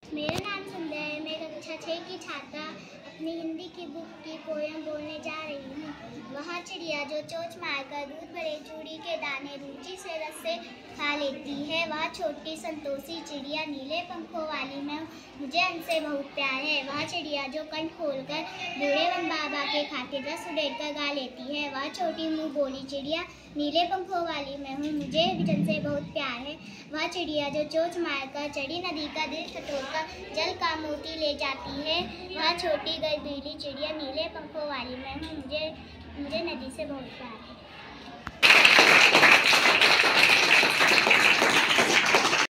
मेरा नाम सुंदर है। मैं कक्षा 6 की छात्रा अपनी हिंदी की बुक की पोयम बोलने जा रही हूँ। वहाँ चिड़िया जो चोंच मारकर दूध भरे चूड़ी के दाने रुचि से रस से खा लेती है। वह छोटी संतोषी चिड़िया नीले पंखों वाली मैं मुझे उनसे बहुत प्यार है। वह चिड़िया जो कंठ खोलकर बूढ़े वन बाबा के खातिर रस उड़ेलकर गा लेती है। वह छोटी मुँह बोली चिड़िया नीले पंखों वाली मैं हूँ, मुझे विजन से बहुत प्यार है। वह चिड़िया जो चोंच मारकर चढ़ी नदी का दिल टटोलकर जल का मोती ले जाती है। वह छोटी गर्दीली चिड़िया नीले पंखों वाली मैं हूँ, मुझे नदी से बहुत प्यार है।